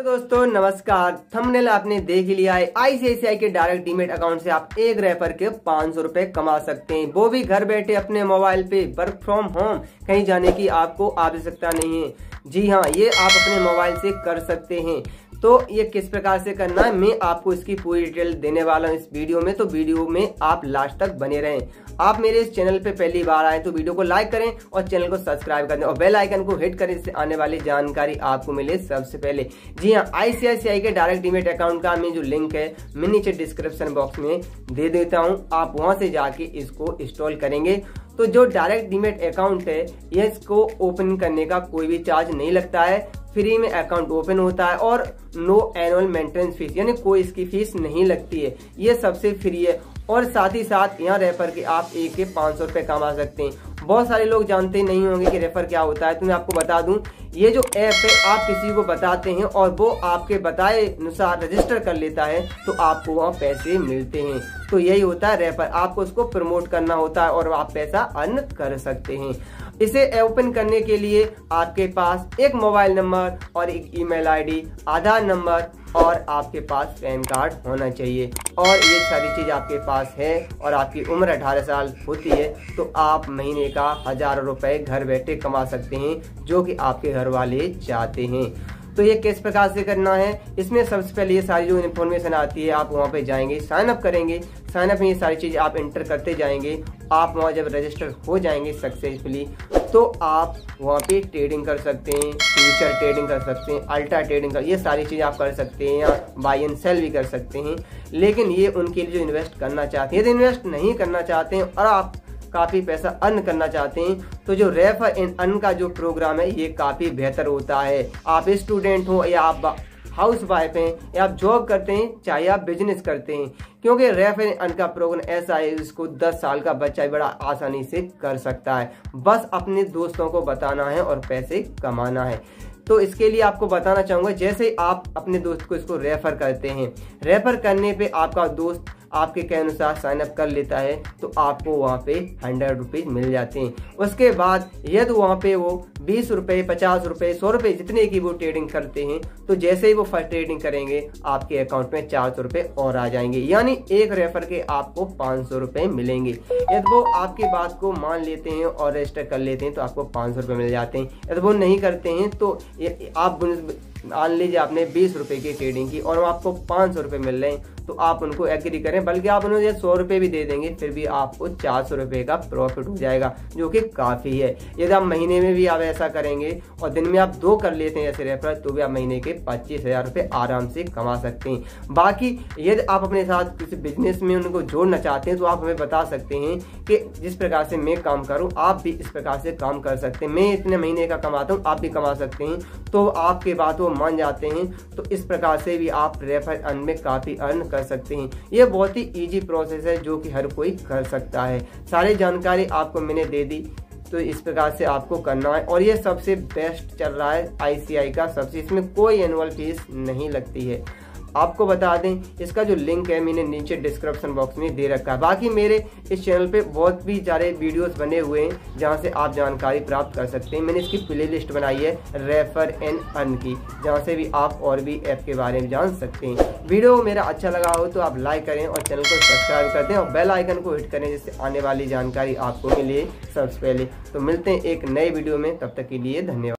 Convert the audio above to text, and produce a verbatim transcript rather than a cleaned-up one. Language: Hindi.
तो दोस्तों नमस्कार। थंबनेल आपने देख लिया है। आईसीआईसीआई के डायरेक्ट डीमेट अकाउंट से आप एक रेफर के पाँच सौ रुपए कमा सकते हैं, वो भी घर बैठे अपने मोबाइल पे। वर्क फ्रॉम होम, कहीं जाने की आपको आवश्यकता नहीं है। जी हाँ, ये आप अपने मोबाइल से कर सकते हैं। तो ये किस प्रकार से करना है मैं आपको इसकी पूरी डिटेल देने वाला हूँ इस वीडियो में। तो वीडियो में आप लास्ट तक बने रहें। आप मेरे इस चैनल पे पहली बार आए तो वीडियो को लाइक करें और चैनल को सब्सक्राइब कर दें और बेल आइकन को हिट करें, जिससे आने वाली जानकारी आपको मिले सबसे पहले। जी हाँ, आईसीआईसीआई के डायरेक्ट डीमेट अकाउंट का मैं जो लिंक है मैं नीचे डिस्क्रिप्शन बॉक्स में दे देता हूँ। आप वहां से जाके इसको इंस्टॉल करेंगे तो जो डायरेक्ट डीमेट अकाउंट है ये इसको ओपन करने का कोई भी चार्ज नहीं लगता है। फ्री में अकाउंट ओपन होता है और नो एनुअल मेंटेनेंस फीस, यानी कोई इसकी फीस नहीं लगती है। ये सबसे फ्री है और साथ ही साथ यहाँ रेफर के आप एक के पाँच सौ रुपए कमा सकते हैं। बहुत सारे लोग जानते नहीं होंगे कि रेफर क्या होता है, तो मैं आपको बता दूं। ये जो ऐप है आप किसी को बताते हैं और वो आपके बताए अनुसार रजिस्टर कर लेता है तो आपको वहाँ पैसे मिलते हैं। तो यही होता है रेफर, आपको उसको प्रमोट करना होता है और आप पैसा अर्न कर सकते हैं। इसे ओपन करने के लिए आपके पास एक मोबाइल नंबर और एक ईमेल आईडी, आधार नंबर और आपके पास पैन कार्ड होना चाहिए। और ये सारी चीज आपके पास है और आपकी उम्र अठारह साल होती है तो आप महीने का हजारों रुपए घर बैठे कमा सकते हैं, जो कि आपके घर वाले चाहते हैं। तो ये किस प्रकार से करना है, इसमें सबसे पहले ये सारी जो इन्फॉर्मेशन आती है आप वहाँ पे जाएंगे, साइन अप करेंगे। साइन अप में ये सारी चीजें आप एंटर करते जाएंगे। आप वहाँ जब रजिस्टर हो जाएंगे सक्सेसफुली तो आप वहाँ पे ट्रेडिंग कर सकते हैं, फ्यूचर ट्रेडिंग कर सकते हैं, अल्ट्रा ट्रेडिंग कर, ये सारी चीजें आप कर सकते हैं। या बाई एंड सेल भी कर सकते हैं। लेकिन ये उनके लिए जो इन्वेस्ट करना चाहते हैं। यदि इन्वेस्ट नहीं करना चाहते हैं और आप काफी पैसा अर्न करना चाहते हैं तो जो रेफर एंड अर्न का जो प्रोग्राम है ये काफी बेहतर होता है। आप स्टूडेंट हो या आप हाउस वाइफ हैं या आप जॉब करते हैं, चाहे आप बिजनेस करते हैं, क्योंकि रेफर एंड अर्न का प्रोग्राम ऐसा है इसको दस साल का बच्चा बड़ा आसानी से कर सकता है। बस अपने दोस्तों को बताना है और पैसे कमाना है। तो इसके लिए आपको बताना चाहूंगा, जैसे आप अपने दोस्त को इसको रेफर करते हैं, रेफर करने पे आपका दोस्त आपके के अनुसार साइन अप कर लेता है तो आपको वहाँ पे हंड्रेड रुपीज मिल जाते हैं। उसके बाद यदि वहाँ पे वो बीस रुपए, पचास रुपए, सौ रुपए जितने की वो ट्रेडिंग करते हैं तो जैसे ही वो फर्स्ट ट्रेडिंग करेंगे आपके अकाउंट में चार सौ रुपए और आ जाएंगे, यानी एक रेफर के आपको पाँच सौ रुपए मिलेंगे। यदि वो आपकी बात को मान लेते हैं और रजिस्टर कर लेते हैं तो आपको पाँच सौ रुपए मिल जाते हैं। यदि वो नहीं करते हैं तो आप मान लीजिए आपने बीस रुपए की ट्रेडिंग की और आपको पाँच सौ रुपए मिल रहे हैं तो आप उनको एग्री करें, बल्कि आप उन्हें सौ रुपए भी दे देंगे फिर भी आपको चार सौ रुपए का प्रॉफिट हो जाएगा, जो कि काफी है। यदि आप महीने में भी आप ऐसा करेंगे और दिन में आप दो कर लेते हैं ऐसे रेफर तो भी आप महीने के पच्चीस हजार रुपए आराम से कमा सकते हैं। बाकी यदि आप अपने साथ किसी बिजनेस में उनको जोड़ना चाहते हैं तो आप हमें बता सकते हैं कि जिस प्रकार से मैं काम करूँ आप भी इस प्रकार से काम कर सकते हैं। मैं इतने महीने का कमाता हूँ, आप भी कमा सकते हैं। तो आपके बात वो मान जाते हैं तो इस प्रकार से भी आप रेफर अर्न में काफी अर्न कर सकते हैं। ये बहुत ही इजी प्रोसेस है जो कि हर कोई कर सकता है। सारी जानकारी आपको मैंने दे दी, तो इस प्रकार से आपको करना है। और ये सबसे बेस्ट चल रहा है आईसीआई का सबसे, इसमें कोई एनुअल फीस नहीं लगती है। आपको बता दें इसका जो लिंक है मैंने नीचे डिस्क्रिप्शन बॉक्स में दे रखा है। बाकी मेरे इस चैनल पे बहुत भी सारे वीडियोस बने हुए हैं जहां से आप जानकारी प्राप्त कर सकते हैं। मैंने इसकी प्लेलिस्ट बनाई है रेफर एंड अर्न की, जहां से भी आप और भी ऐप के बारे में जान सकते हैं। वीडियो मेरा अच्छा लगा हो तो आप लाइक करें और चैनल को सब्सक्राइब कर दें और बेल आइकन को हिट करें, जिससे आने वाली जानकारी आपको मिले सबसे पहले। तो मिलते हैं एक नए वीडियो में, तब तक के लिए धन्यवाद।